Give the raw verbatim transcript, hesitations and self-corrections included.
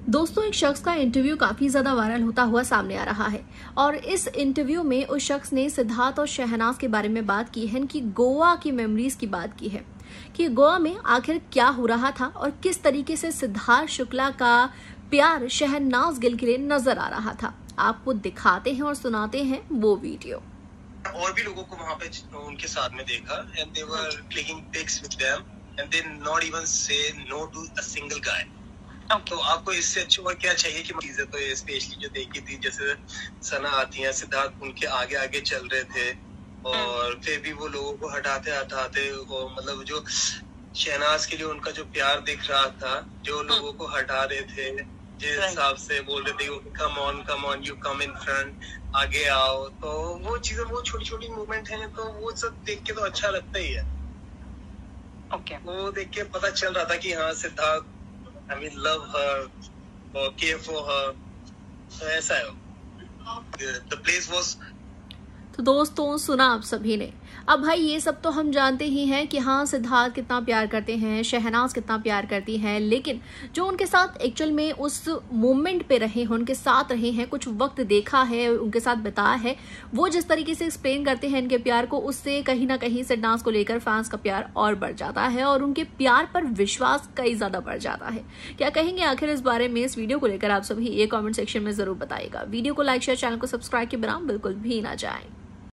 दोस्तों, एक शख्स का इंटरव्यू काफी ज्यादा वायरल होता हुआ सामने आ रहा है और इस इंटरव्यू में उस शख्स ने सिद्धार्थ और शहनाज के बारे में बात की है कि गोवा की मेमोरीज की बात की है कि गोवा में आखिर क्या हो रहा था और किस तरीके से सिद्धार्थ शुक्ला का प्यार शहनाज गिल के लिए नजर आ रहा था। आपको दिखाते हैं और सुनाते हैं वो वीडियो। और भी लोगों को वहां पे उनके साथ में देखा and they were clicking pics with them and they not even say no to a single guy. Okay. तो आपको इससे अच्छा और क्या चाहिए कि चीजें तो स्पेशली जो देखी थी, जैसे सना आती है, सिद्धार्थ उनके आगे आगे चल रहे थे और hmm. फिर भी वो लोगों को हटाते हटाते वो मतलब जो शहनाज के लिए उनका जो प्यार दिख रहा था, जो hmm. लोगों को हटा रहे थे, जिस हिसाब right. से बोल रहे थे come on come on you come in front, आगे आओ, तो वो चीजें वो छोटी छोटी मूवमेंट है, तो वो सब देख के तो अच्छा लगता ही है। okay. वो देख के पता चल रहा था कि हाँ Siddharth I mean, love her or care for her. So ऐसा है। The, the place was. तो दोस्तों, सुना आप सभी ने। अब भाई ये सब तो हम जानते ही हैं कि हाँ सिद्धार्थ कितना प्यार करते हैं, शहनाज कितना प्यार करती हैं, लेकिन जो उनके साथ एक्चुअल में उस मोमेंट पे रहे हैं, उनके साथ रहे हैं, कुछ वक्त देखा है, उनके साथ बिताया है, वो जिस तरीके से एक्सप्लेन करते हैं इनके प्यार को, उससे कहीं ना कहीं शहनाज को लेकर फैंस का प्यार और बढ़ जाता है और उनके प्यार पर विश्वास कई ज्यादा बढ़ जाता है। क्या कहेंगे आखिर इस बारे में? इस वीडियो को लेकर आप सभी ये कॉमेंट सेक्शन में जरूर बताइएगा। वीडियो को लाइक शेयर, चैनल को सब्सक्राइब के बिना बिल्कुल भी ना जाए।